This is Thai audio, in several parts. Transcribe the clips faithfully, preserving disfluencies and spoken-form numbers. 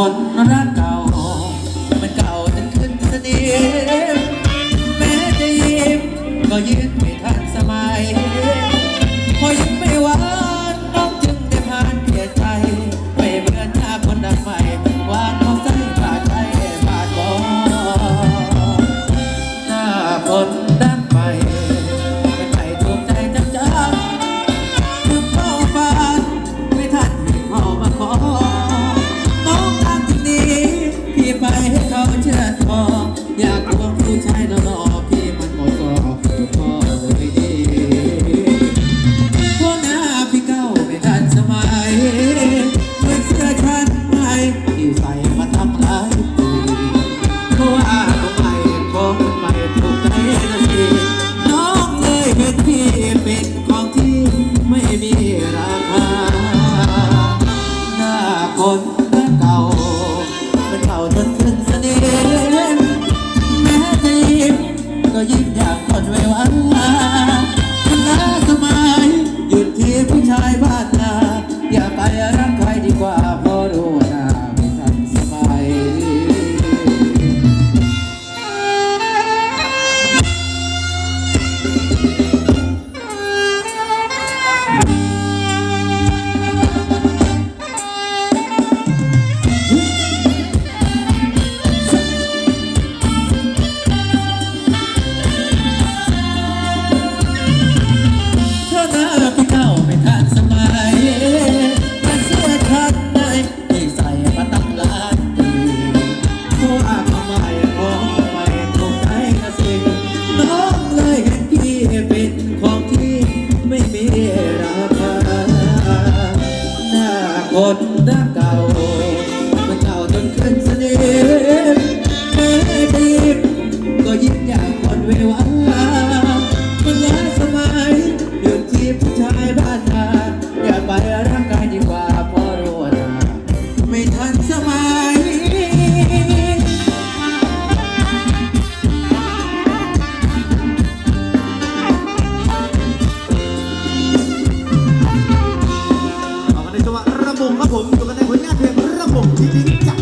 คนรักเก่ามันเก่าจนขึ้นสนิมแม้จะยิ้มก็ยืนไม่ทันสมัยพอยิ้มไม่หวานน้องจึงได้ผ่านเปลี่ยนใจไม่เหมือนหน้าคนดังใหม่หวานเขาใส่บาดใจบาดบอหน้าคนดังใหม่เป็นใครถูกใจจังจังคือเข้าฝันไม่ทันที่เข้ามาขอน้องทางที่นี้พี่ไปให้เขาเชื่อพออยากควงผู้ชายหล่อๆพี่มันหมดก็ถูกพ่อเลยดีเพราะหน้าพี่เก้าไม่ทันสมัยเหมือนเสื้อชั้นในที่ใส่มาทำหลายปีเพราะว่าทำไมของมันไม่ถูกใจนะสิน้องเลยเห็นพี่เป็นของที่ไม่มีราคาหน้าคนเก่าเป็นเก่าจนขึ้นสนิมแม้จะยิ้มก็ยิ้มอย่างคนไว้วันลาคุณน้าสมัยหยุดที่ผู้ชายบ้านนาอย่าไปรักใครดีกว่าเพราะรู้ว่าหน้าไม่ทันสมัยคนรักเก่ามันเก่าจนขึ้นสนิมแม้จะยิ้มก็ยิ้มอย่างคนไว้วันลามันล้าสมัยหยุดที่ผู้ชายบ้านนาอย่าไปรักใครดีกว่าเพราะรู้ว่าไม่ทันสมัยครับผมอยู่กันในผลงานเพลงระบบที่ดิ้งจับ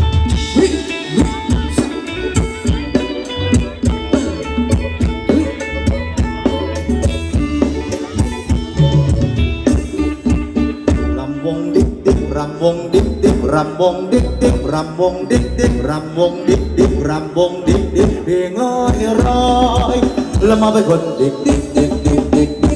รำวงดิ๊กดิ๊กรำวงดิ๊กดิ๊กรำวงดิ๊กดิ๊กรำวงดิ๊กดิ๊กรำวงดิ๊กดิ๊กรำวงดิ๊กดิ๊กเพลงร้อยร้อยแล้วมาเป็นคนดิ๊กดิ๊กดิ๊กดิ๊กดิ๊กดิ๊ก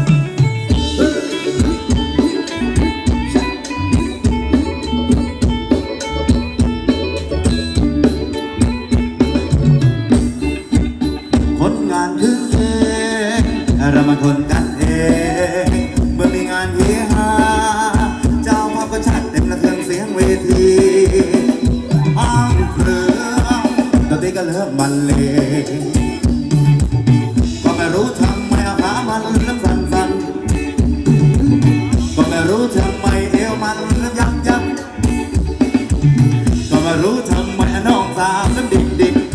เรามาคนกันเองเมื่อมีงานเฮฮาเจ้าพ่อก็ชัดเต็มระเทืองเสียงเวทีอ้างเครื่องดนตรีก็เริ่มบรรเลงก็ไม่รู้ทำไมอาขามันเริ่มสั่นสั่นก็ไม่รู้ทำไมเอวมันเริ่มยักยักก็ไม่รู้ทำไมน้องสาวเริ่มดิกดิก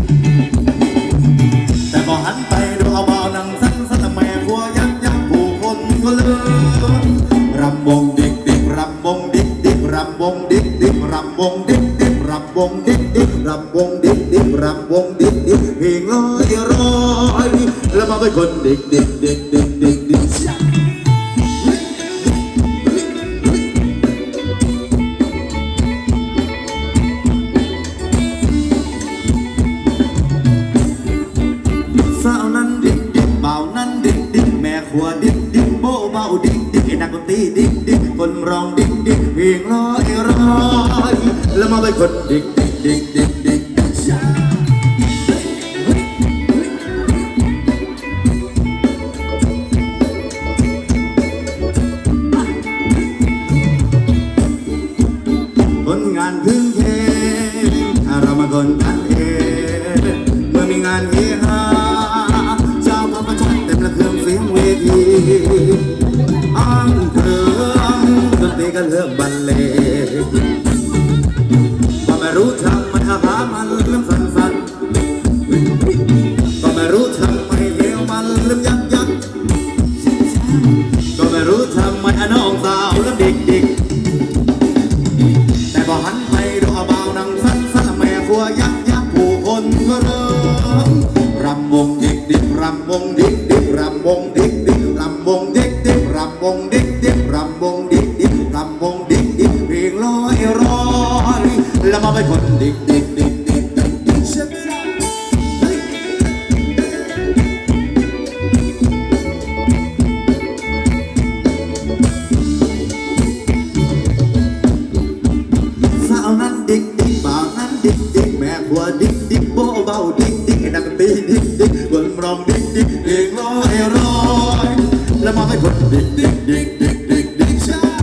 แต่พอหันไปดูเอาเบาหนังสั้นสั้นแม่ผัวยักยักผู้คนก็เลือนรำวงดิกดิกรำวงดิกดิกรำวงดิกดิกรำวงดิกดิกรำวงดิกดิกรำวงดิกดิกรำวงดิกดิกเพลงร้อยร้อยแล้วมาเป็นคนดิกดิกดิกดิกดิกดิกสาวนั้นดิกดิกเบานั้นดิกดิกแม่ขวดิกดิกโบเบาดิกดิกนักดนตรีดิกดิกคนร้องดิกดิกเพลงร้อยร้อยแล้วมาเป็นคนดิกดิกดิกดิกดิกคนงานพึ่งเพลงเรามาคนกันเองเมื่อมีงานเฮฮาเจ้าพ่อก็ชัดเต็มระเทืองเสียงเวทีอ้างเครื่องดนตรีก็เริ่มบรรเลงก็ไม่รู้ทำไมอาหารมันเริ่มสั่นสั่นก็ไม่รู้ทำไมเอวมันเริ่มยักยักก็ไม่รู้ทำไมน้องสาวเริ่มดิกดิกแต่พอหันไปดูเอาเบาหนังดิกดิกรำวงดิกดิกรำวงดิกดิกรำวงดิกดิกรำวงดิกดิกเพลงลอยร้อยแล้วมาเป็นคนดิกดิกดิกดิกดิกดิกชัดเฮ้ยสาวนั้นดิกดิกบ่าวนั้นดิกดิกแม่ผัวดิกดิกโบเบาดิกดิกนักตีดิกดิกบนรองดิกดิกเพลงลอยร้อยแล้วมาเป็นคนดิกดิกดิกดิกดิกดิกชัด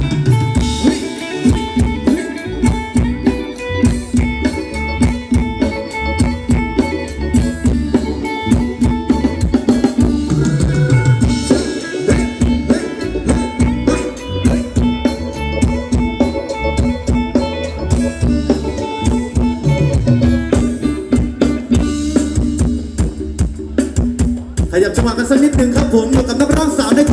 ขยับจังหวะกันสักนิดหนึ่งครับผมอยู่กับนักร้องสาวใน